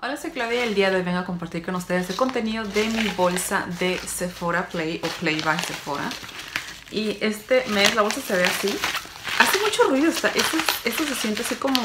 Hola, soy Claudia y el día de hoy vengo a compartir con ustedes el contenido de mi bolsa de Sephora Play o Play by Sephora. Y este mes la bolsa se ve así. Hace mucho ruido, esto se siente así como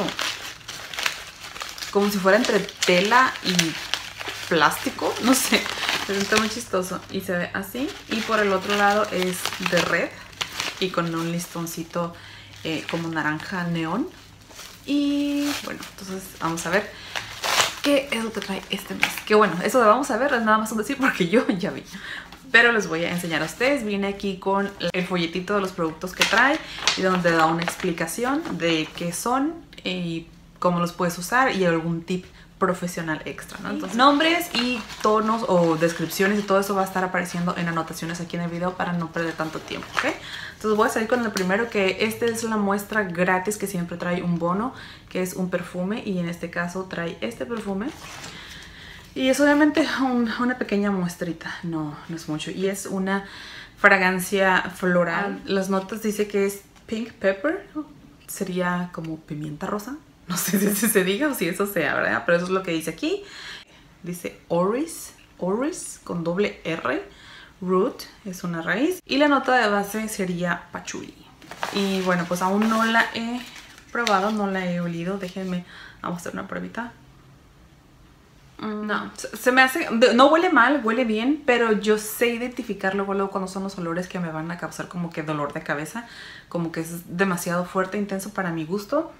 si fuera entre tela y plástico, no sé, se siente muy chistoso. Y se ve así. Y por el otro lado es de red y con un listoncito como naranja neón. Y bueno, entonces vamos a ver qué es lo que trae este mes. Que bueno, eso de vamos a ver es nada más un decir porque yo ya vi. Pero les voy a enseñar a ustedes. Vine aquí con el folletito de los productos que trae y donde da una explicación de qué son y cómo los puedes usar y algún tip profesional extra, ¿no? Entonces, nombres y tonos o descripciones y todo eso va a estar apareciendo en anotaciones aquí en el video para no perder tanto tiempo, ¿ok? Entonces voy a salir con el primero, que este es la muestra gratis que siempre trae un bono, que es un perfume, y en este caso trae este perfume. Y es obviamente una pequeña muestrita, no es mucho, y es una fragancia floral. Las notas dice que es pink pepper, sería como pimienta rosa. No sé si se diga o si eso sea, ¿verdad? Pero eso es lo que dice aquí. Dice Orris con doble R. Root es una raíz. Y la nota de base sería patchouli. Y bueno, pues aún no la he probado, no la he olido. Déjenme, vamos a hacer una pruebita. No, se me hace, no huele mal, huele bien, pero yo sé identificar luego cuando son los olores que me van a causar como que dolor de cabeza. Como que es demasiado fuerte, intenso para mi gusto.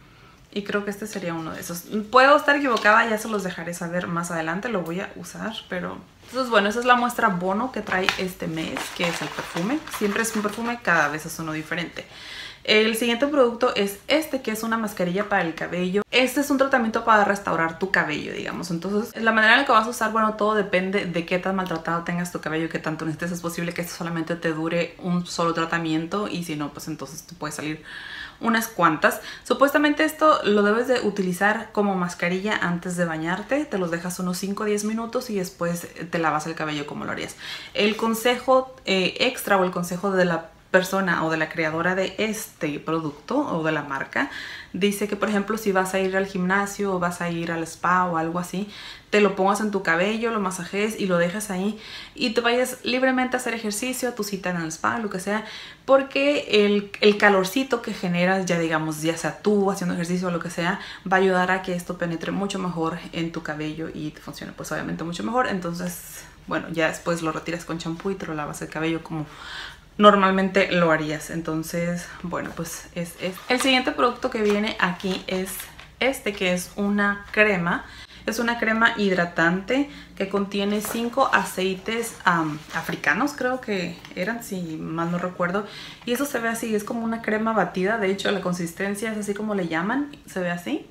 Y creo que este sería uno de esos. Puedo estar equivocada, ya se los dejaré saber más adelante, lo voy a usar, pero... Entonces bueno, esa es la muestra bono que trae este mes, que es el perfume. Siempre es un perfume, cada vez es uno diferente. El siguiente producto es este, que es una mascarilla para el cabello. Este es un tratamiento para restaurar tu cabello, digamos. Entonces, la manera en la que vas a usar, bueno, todo depende de qué tan maltratado tengas tu cabello, qué tanto necesites. Es posible que esto solamente te dure un solo tratamiento y si no, pues entonces te puede salir unas cuantas. Supuestamente esto lo debes de utilizar como mascarilla antes de bañarte. Te los dejas unos 5 o 10 minutos y después te lavas el cabello como lo harías. El consejo extra o el consejo de la persona o de la creadora de este producto o de la marca dice que, por ejemplo, si vas a ir al gimnasio o vas a ir al spa o algo así, te lo pongas en tu cabello, lo masajes y lo dejas ahí y te vayas libremente a hacer ejercicio, a tu cita en el spa, lo que sea, porque el calorcito que generas, ya digamos, ya sea tú haciendo ejercicio o lo que sea, va a ayudar a que esto penetre mucho mejor en tu cabello y te funcione pues obviamente mucho mejor. Entonces, bueno, ya después lo retiras con champú y te lo lavas el cabello como normalmente lo harías. Entonces, bueno, pues es el siguiente producto que viene aquí es este, que es una crema. Es una crema hidratante que contiene 5 aceites africanos, creo que eran, si mal no recuerdo. Y eso se ve así, es como una crema batida. De hecho, la consistencia es así como le llaman, se ve así.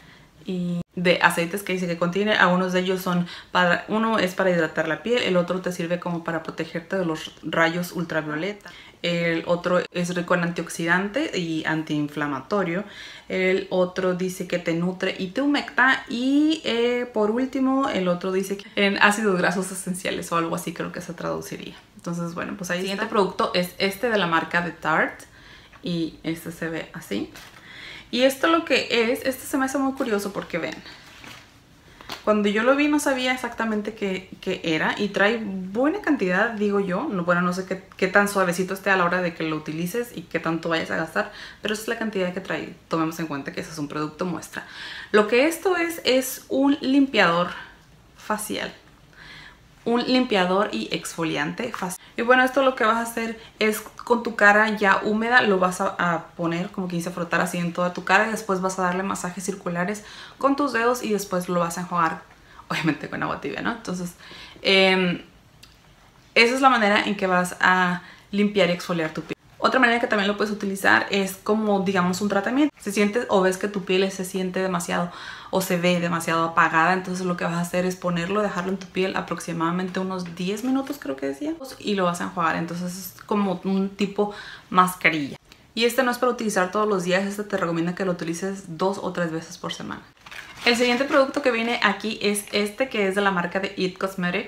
Y de aceites que dice que contiene, algunos de ellos son uno es para hidratar la piel, el otro te sirve como para protegerte de los rayos ultravioleta, el otro es rico en antioxidante y antiinflamatorio, el otro dice que te nutre y te humecta, y por último el otro dice que en ácidos grasos esenciales o algo así, creo que se traduciría. Entonces bueno, pues ahí el siguiente producto es este de la marca de Tarte y este se ve así. Y esto lo que es, este se me hace muy curioso porque ven, cuando yo lo vi no sabía exactamente qué era, y trae buena cantidad, digo yo. Bueno, no sé qué tan suavecito esté a la hora de que lo utilices y qué tanto vayas a gastar, pero esa es la cantidad que trae. Tomemos en cuenta que ese es un producto muestra. Lo que esto es un limpiador facial. Un limpiador y exfoliante facial. Y bueno, esto lo que vas a hacer es con tu cara ya húmeda, lo vas a poner, como que dice, a frotar así en toda tu cara, y después vas a darle masajes circulares con tus dedos y después lo vas a enjuagar, obviamente con agua tibia, ¿no? Entonces, esa es la manera en que vas a limpiar y exfoliar tu piel. Otra manera que también lo puedes utilizar es como, digamos, un tratamiento. Si sientes o ves que tu piel se siente demasiado o se ve demasiado apagada, entonces lo que vas a hacer es ponerlo, dejarlo en tu piel aproximadamente unos 10 minutos, creo que decía, y lo vas a enjuagar. Entonces es como un tipo mascarilla. Y este no es para utilizar todos los días, este te recomiendo que lo utilices 2 o 3 veces por semana. El siguiente producto que viene aquí es este, que es de la marca de It Cosmetics,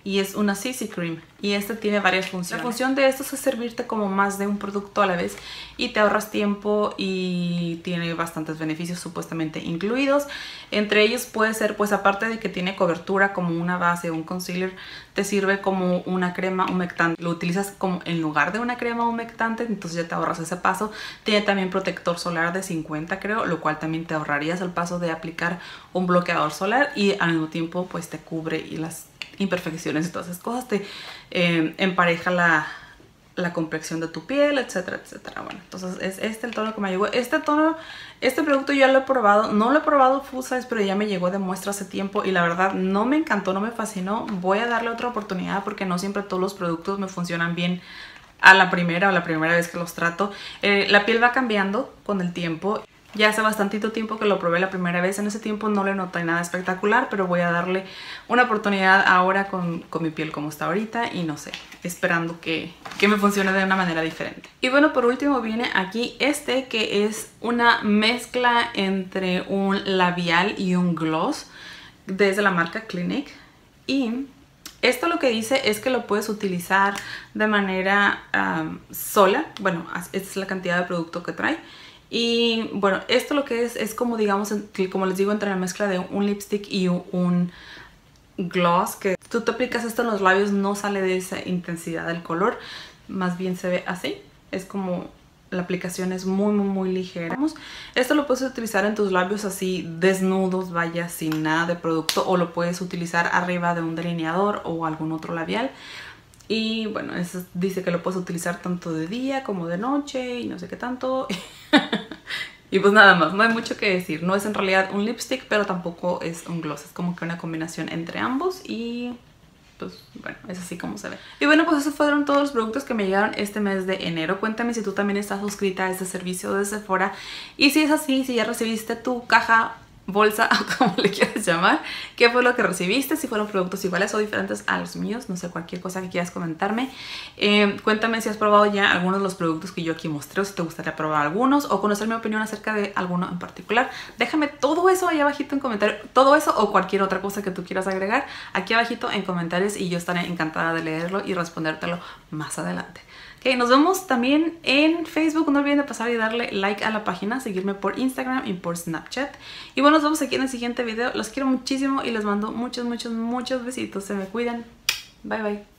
y es una CC Cream y este tiene varias funciones. La función de estos es servirte como más de un producto a la vez y te ahorras tiempo y tiene bastantes beneficios supuestamente incluidos. Entre ellos puede ser, pues aparte de que tiene cobertura como una base o un concealer, te sirve como una crema humectante. Lo utilizas como en lugar de una crema humectante, entonces ya te ahorras ese paso. Tiene también protector solar de 50 creo, lo cual también te ahorrarías el paso de aplicar un bloqueador solar y al mismo tiempo pues te cubre y las imperfecciones y todas esas cosas, te empareja la complexión de tu piel, etcétera, etcétera. Bueno, entonces es este el tono que me llegó. Este producto ya lo he probado, no lo he probado full size, pero ya me llegó de muestra hace tiempo y la verdad no me encantó, no me fascinó. Voy a darle otra oportunidad porque no siempre todos los productos me funcionan bien a la primera vez que los trato. La piel va cambiando con el tiempo. Ya hace bastantito tiempo que lo probé la primera vez. En ese tiempo no le noté nada espectacular, pero voy a darle una oportunidad ahora con mi piel como está ahorita y no sé, esperando que me funcione de una manera diferente. Y bueno, por último viene aquí este que es una mezcla entre un labial y un gloss desde la marca Clinique. Y esto lo que dice es que lo puedes utilizar de manera sola. Bueno, esta es la cantidad de producto que trae. Y bueno, esto lo que es como digamos, como les digo, entre la mezcla de un lipstick y un gloss, que tú te aplicas esto en los labios, no sale de esa intensidad del color, más bien se ve así. Es como la aplicación es muy ligera. Esto lo puedes utilizar en tus labios así desnudos, vaya, sin nada de producto, o lo puedes utilizar arriba de un delineador o algún otro labial. Y bueno, eso dice que lo puedes utilizar tanto de día como de noche y no sé qué tanto. Y pues nada más, no hay mucho que decir. No es en realidad un lipstick, pero tampoco es un gloss. Es como que una combinación entre ambos y pues bueno, es así como se ve. Y bueno, pues esos fueron todos los productos que me llegaron este mes de enero. Cuéntame si tú también estás suscrita a este servicio de Sephora. Y si es así, si ya recibiste tu caja, bolsa o como le quieras llamar, qué fue lo que recibiste, si fueron productos iguales o diferentes a los míos, no sé, cualquier cosa que quieras comentarme. Cuéntame si has probado ya algunos de los productos que yo aquí mostré, o si te gustaría probar algunos o conocer mi opinión acerca de alguno en particular. Déjame todo eso ahí abajito en comentarios, todo eso o cualquier otra cosa que tú quieras agregar aquí abajito en comentarios y yo estaré encantada de leerlo y respondértelo más adelante. Ok, nos vemos también en Facebook. No olviden de pasar y darle like a la página, seguirme por Instagram y por Snapchat. Y bueno, nos vemos aquí en el siguiente video. Los quiero muchísimo y les mando muchos besitos. Se me cuidan. Bye bye.